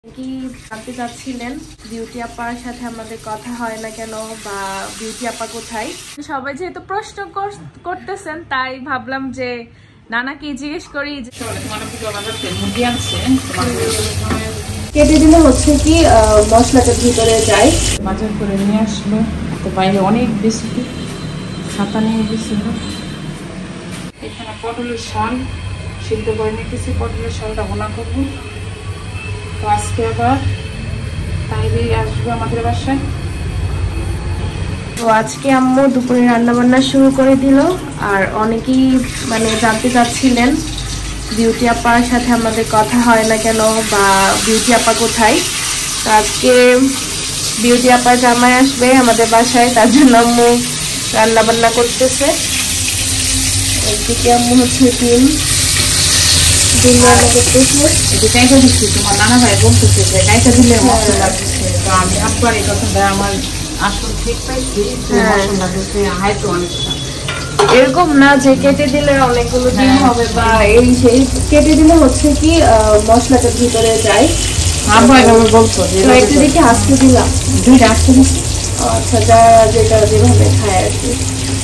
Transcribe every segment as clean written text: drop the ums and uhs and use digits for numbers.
কি জানতে চাচ্ছিলেন বিউটি আপার সাথে আমাদের কথা হয় না কেন বা বিউটি আপা কোথায়। সবাই যেহেতু প্রশ্ন করতেছেন তাই ভাবলাম যে নানাকে জিজ্ঞেস করি। কেটে দিলে হচ্ছে কি মশলাটা ভিতরে যায়, বাজার করে নিয়ে আসলো। তো বাইরে অনেক বেশি ছাতা নিয়ে গেছিল। এখানে পটলের শাল সিদ্ধ করে নিতেছি, পটলের শালটা ভোনা করবো। তো আজকে আবার তাইরে আসবে আমাদের বাসায়। তো আজকে আম্মু দুপুরে রান্না বান্না শুরু করে দিল। আর অনেকেই জানতে চাচ্ছিলেন বিউটি আপার সাথে আমাদের কথা হয় না কেন বা বিউটি আপা কোথায়। তো আজকে বিউটি আপার জামাই আসবে আমাদের বাসায়, তার জন্য আম্মু রান্না বান্না করতেছে। এদিকে আম্মু হচ্ছে ডিম রান্না করতেছে। এটা কাইটা দিচ্ছি, তোমার নানা ভাই বলতেছে যে কাইটা দিলে মশলা দিচ্ছে। তো আমি আব্বার এই কথাটা আমার আসল ঠিক পাইছি, মশলা দিচ্ছে হয়তো অনেকটা। এরকম না যে কেটে দিলে অনেকগুলো ডিম হবে বা এই সেই, কেটে দিলে হচ্ছে কি মশলাটা ভিতরে যায়। আব্বা এভাবে বলতো যে একটু দেখে আস্তে দিলাম, দুইটা আসতে দিচ্ছি। আচ্ছা, যারা যেটা যেভাবে খায় আর কি।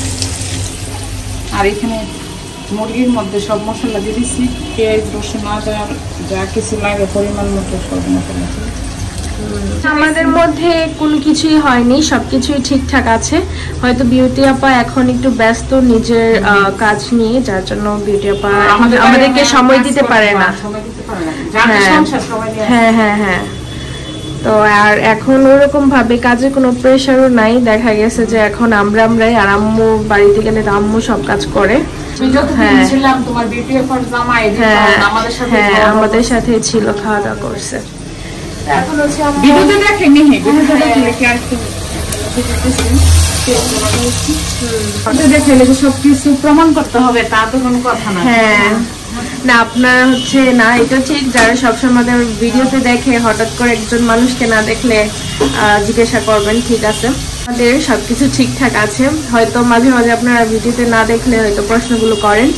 আর এখানে মুরগির মধ্যে সব মশলা দিয়ে দিচ্ছি, পেঁয়াজ রসুন আদা যা কিছু লাগে পরিমাণ মতো সব মশলা। আমাদের মধ্যে কোনো কিছুই হয়নি, সবকিছুই ঠিকঠাক আছে। হয়তো বিউটি আপা এখন একটু ব্যস্ত নিজের কাজ নিয়ে, যার জন্য বিউটি আপা আমাদেরকে সময় দিতে পারে না। হ্যাঁ হ্যাঁ হ্যাঁ। তো আর এখন ওরকম ভাবে কাজে কোনো প্রেশারও নাই। দেখা গেছে যে এখন আমরাই, আর আম্মু বাড়িতে গেলে আম্মু সব কাজ করে। হ্যাঁ, আমাদের সাথে ছিল, খাওয়া দাওয়া করছে। এখন হচ্ছে সবকিছু প্রমাণ করতে হবে তা তো কোনো কথা না। হ্যাঁ না, আপনারা হচ্ছে না, এটা ঠিক, যারা সবসময় আমাদের ভিডিওতে দেখে হঠাৎ করে একজন মানুষকে না দেখলে জিজ্ঞাসা করবেন। ঠিক আছে, আমাদের সবকিছু ঠিকঠাক আছে। হয়তো মাঝে মাঝে আপনারা ভিডিওতে না দেখলে হয়তো প্রশ্নগুলো করেন।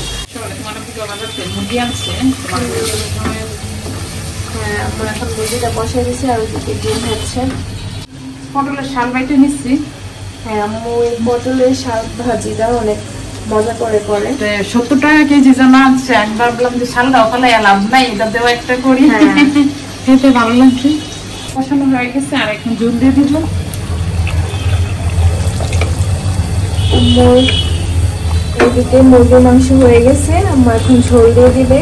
হ্যাঁ, আমরা এখন মুরগিটা বসিয়ে দিচ্ছি আর ওদিকে ডিম হচ্ছে। পটলের শাল বাইটে নিচ্ছি। হ্যাঁ, আম্মু এই পটলের শাক ভাজিটা অনেক মজা করে 70 টাকা কেজি জানা আছে। আমি ভাবলাম যে শালটাও তাহলে লাভ নাই, এটা দেওয়া একটা করি, খেতে ভালো লাগছে। কষানো হয়ে গেছে, আর এখন জল দিয়ে দিল। এদিকে মুরগির মাংস হয়ে গেছে, আম্মু এখন ঝোল দিয়ে দিবে।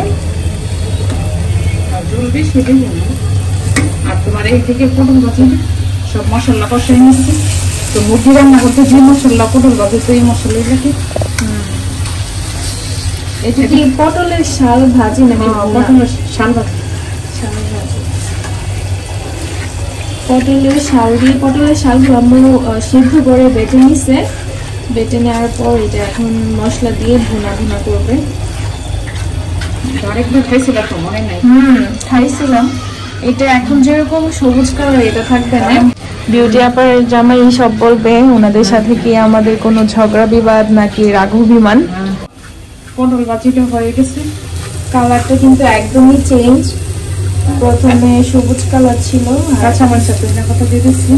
ঝোল বেশি দিব না। আর তোমার এইদিকে পটল ভাজি সব মশলা কষাই নিচ্ছি। তো মুরগি রান্না করতে যে মশলা, পটল ভাজি তো এই মশলাই লাগে। এটা কি পটলের শাল ভাজি নাকি? পটলের শাল ভাজি। পটলের শাল দিয়ে, পটলের শালগুলো আম্মু সিদ্ধ করে বেটে নিছে। বেটে নেওয়ার পর এটা এখন মশলা দিয়ে ভুনা করবে। আরেকবার খাইছিলাম তো মনে নাই। খাইছিলাম। এটা এখন যেরকম সবুজ কালার, এটা থাকবে না। বিউটি আপার জামাই সব বলবে ওনাদের সাথে কি আমাদের কোনো ঝগড়া বিবাদ নাকি রাগ অভিমান। পটল ভাজিটা হয়ে গেছে। কালারটা কিন্তু একদমই চেঞ্জ। প্রথমে সবুজ কালার ছিল, কাঁচামরিচ কথা দিয়ে দিচ্ছি।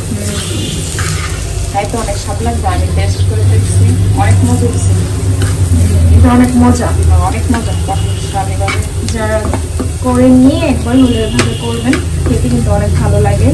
তাই তো অনেক স্বাদ লাগবে। আমি টেস্ট করে দেখছি, অনেক মজা দিচ্ছে। এটা অনেক মজা, অনেক মজা। যারা করে নিয়ে একবার হলে এভাবে করবেন, খেতে কিন্তু অনেক ভালো লাগে।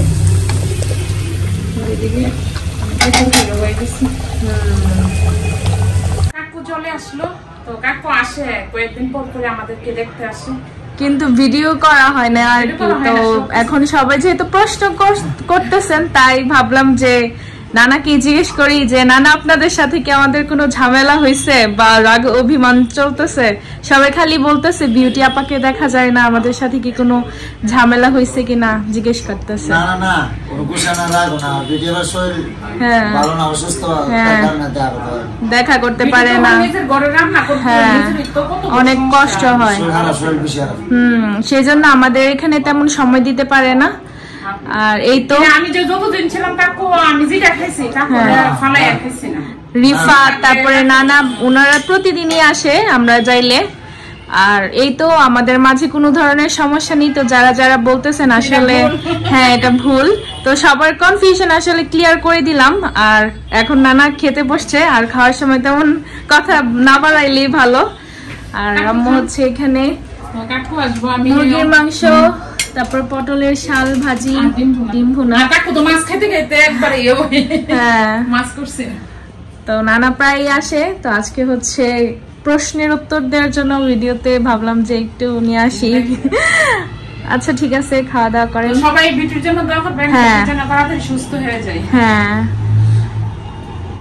কাকু চলে আসলো। তো কাকু আসে কয়েকদিন পর করে আমাদেরকে দেখতে আসে, কিন্তু ভিডিও করা হয় না আর কি। তো এখন সবাই যেহেতু প্রশ্ন করতেছেন তাই ভাবলাম যে নানাকে জিজ্ঞেস করি যে নানা আপনাদের সাথে কি আমাদের কোনো ঝামেলা হয়েছে বা রাগ অভিমান চলতেছে। সবাই খালি বলতেছে বিউটি আপাকে দেখা যায় না, আমাদের সাথে কি কোনো ঝামেলা হয়েছে কিনা জিজ্ঞেস করতেছে। না না না, কোনো কুশানা রাখো না। ভিডিও শরীর ভালো না, অসুস্থ, দেখা করতে পারে না। হ্যাঁ, অনেক কষ্ট হয়। সেই জন্য আমাদের এখানে তেমন সময় দিতে পারে না। আর এই তো আমি যে যতদিন ছিলাম কাকু আমি যেটা খাইছি কাকু ফালাই খাইছি না। রিফাত, তারপরে নানা, ওনারা প্রতিদিনই আসে আমরা যাইলে। আর এই তো আমাদের মাঝে কোনো ধরনের সমস্যা নেই। তো যারা যারা বলতেছেন আসলে হ্যাঁ এটা ভুল, তো সবার কনফিউশন আসলে ক্লিয়ার করে দিলাম। আর এখন নানা খেতে বসছে, আর খাওয়ার সময় তেমন কথা না বাড়াইলেই ভালো। আর আম্মু হচ্ছে এখানে মুরগির মাংস, তারপর পটলের শাল ভাজি, ডিম ভুনা। হ্যাঁ তো নানা প্রায় আসে, তো আজকে হচ্ছে প্রশ্নের উত্তর দেওয়ার জন্য ভিডিওতে ভাবলাম যে একটু নিয়ে আসি। আচ্ছা ঠিক আছে, খাওয়া দাওয়া করেন সবাই ভিডিওর জন্য দোয়া করবেন, যেন তাড়াতাড়ি সুস্থ হয়ে যায়। হ্যাঁ